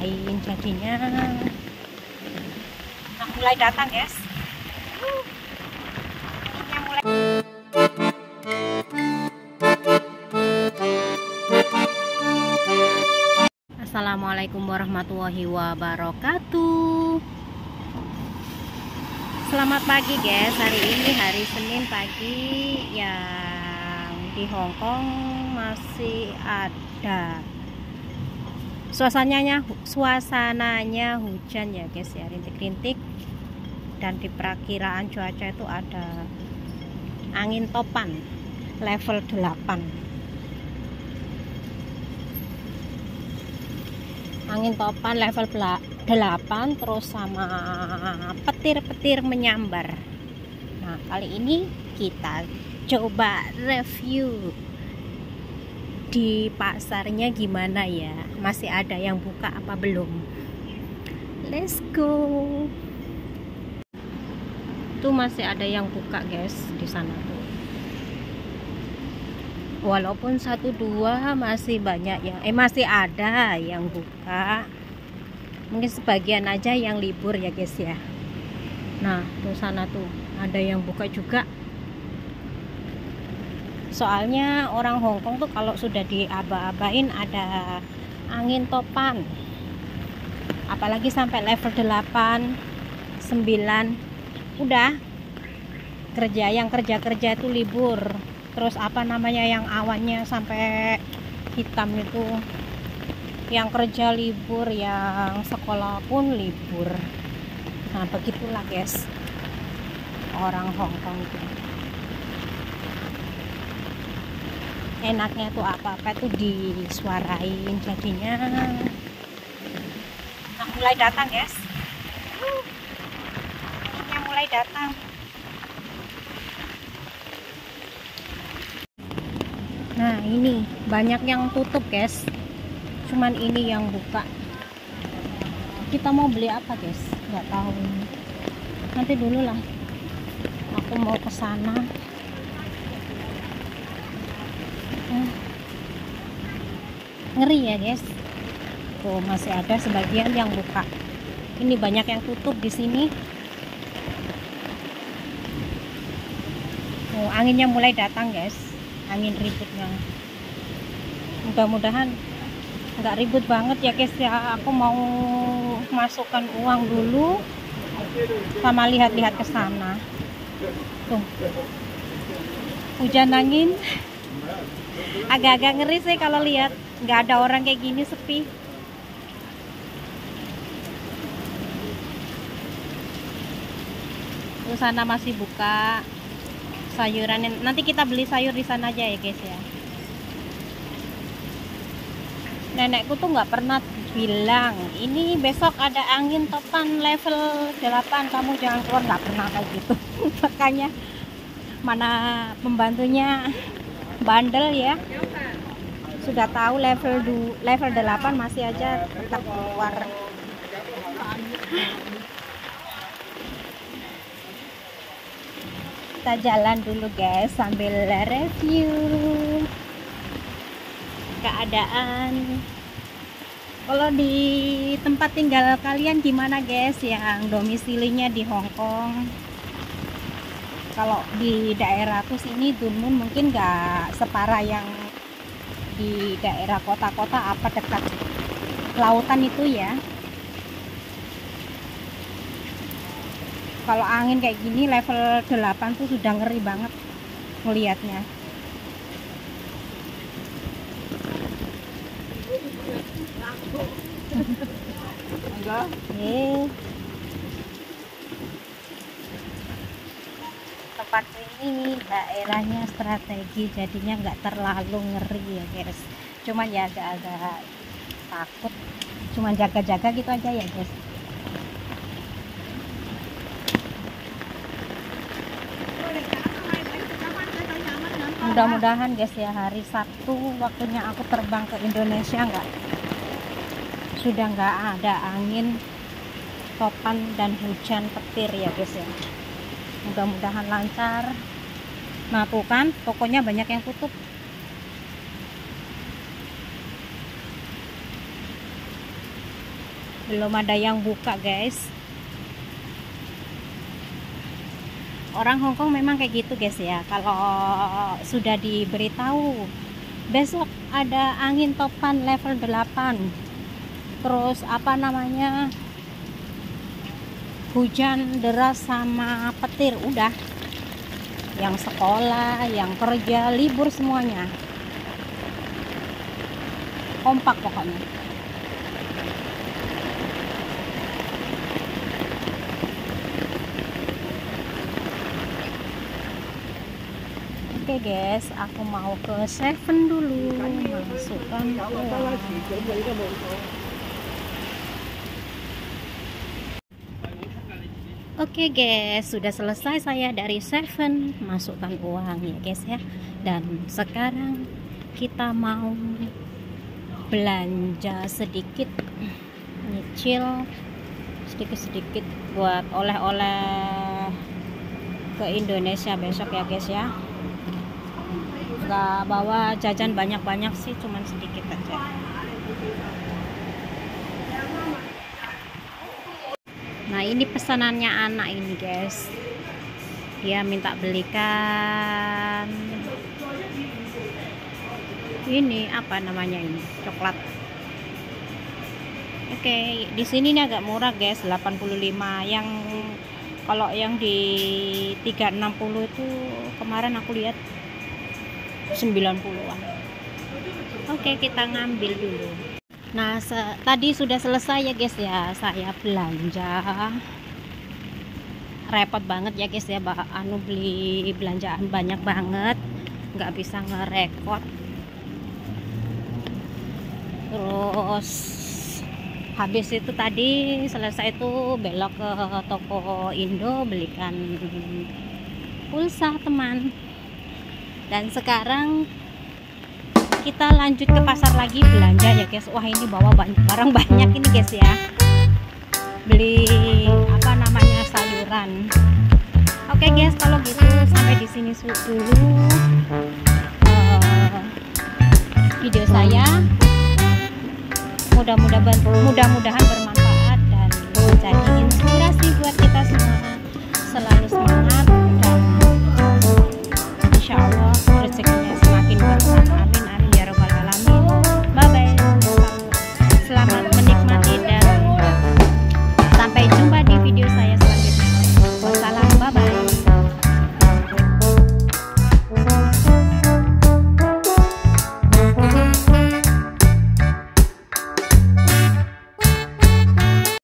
disuarain jadinya. Nah, mulai datang guys. Assalamualaikum warahmatullahi wabarakatuh. Selamat pagi guys. Hari ini hari Senin pagi, yang di Hong Kong masih ada suasananya hujan ya guys ya, rintik-rintik, dan di perakiraan cuaca itu ada angin topan level 8. Angin topan level 8 terus sama petir-petir menyambar. Nah, kali ini kita coba review di pasarnya gimana ya, masih ada yang buka apa belum. Let's go. Tuh masih ada yang buka guys di sana tuh. Walaupun 1-2 masih banyak yang masih ada yang buka. Mungkin sebagian aja yang libur ya guys ya. Nah, tuh sana tuh ada yang buka juga. Soalnya orang Hong Kong tuh kalau sudah diaba-abain ada angin topan, apalagi sampai level 8, 9, udah yang kerja itu libur. Terus apa namanya yang awannya sampai hitam itu, yang kerja libur, yang sekolah pun libur. Nah, begitulah guys orang Hong Kong itu. Enaknya tuh apa-apa tuh disuarain jadinya. Nah, mulai datang guys. Ini mulai datang. Nah, ini banyak yang tutup guys, cuman ini yang buka. Kita mau beli apa guys, nggak tahu, nanti dulu lah, aku mau ke sana. Ngeri ya guys, tuh masih ada sebagian yang buka. Ini banyak yang tutup di sini. Oh, anginnya mulai datang guys, angin ributnya. Mudah-mudahan nggak ribut banget ya guys ya. Aku mau masukkan uang dulu sama lihat-lihat ke sana. Tuh, hujan angin. Agak-agak ngeri sih kalau lihat nggak ada orang kayak gini, sepi. Tuh sana masih buka sayuran. Nanti kita beli sayur di sana aja ya guys ya. Nenekku tuh nggak pernah bilang ini besok ada angin topan level 8, kamu jangan keluar, nggak pernah kayak gitu. Makanya mana pembantunya bandel ya, sudah tahu level 8 masih aja tetap keluar. Kita jalan dulu guys sambil review keadaan. Kalau di tempat tinggal kalian gimana guys yang domisilinya di Hong Kong? Kalau di daerahku sini Tuen Mun mungkin nggak separah yang di daerah kota-kota apa dekat lautan itu ya. Kalau angin kayak gini level 8 tuh sudah ngeri banget melihatnya. Tempat ini daerahnya strategi, jadinya nggak terlalu ngeri ya guys. Cuman ya agak-agak takut, cuman jaga-jaga gitu aja ya guys. Mudah-mudahan guys ya hari Sabtu waktunya aku terbang ke Indonesia sudah nggak ada angin topan dan hujan petir ya guys ya. Mudah-mudahan lancar. Nah tuh kan tokonya banyak yang tutup. belum ada yang buka guys. Orang Hongkong memang kayak gitu guys ya, kalau sudah diberitahu besok ada angin topan level 8, terus apa namanya, hujan deras sama petir, udah yang sekolah, yang kerja, libur semuanya, kompak pokoknya. Oke guys, aku mau ke Seven dulu, masukkan uang. Oke guys, sudah selesai saya dari Seven, masukkan uang ya guys ya. Dan sekarang kita mau belanja sedikit, nyicil sedikit-sedikit buat oleh-oleh ke Indonesia besok ya guys ya. Nggak bawa jajan banyak-banyak sih, cuman sedikit aja. Nah ini pesanannya anak ini guys, dia minta belikan ini apa namanya, ini coklat. Oke, di sini nih agak murah guys, 85. Yang kalau yang di 360 itu kemarin aku lihat 90-an. Oke, kita ngambil dulu. Nah tadi sudah selesai ya guys ya, saya belanja. Repot banget ya guys ya, beli belanjaan banyak banget, nggak bisa ngerekod. Terus habis itu tadi selesai itu belok ke toko Indo, belikan pulsa teman. Dan sekarang kita lanjut ke pasar lagi belanja ya guys. Wah ini bawa barang banyak ini guys ya, beli apa namanya, sayuran. Oke guys, kalau gitu sampai di sini dulu video saya. Mudah-mudahan bermanfaat dan jadi inspirasi buat kita semua. Selalu semangat.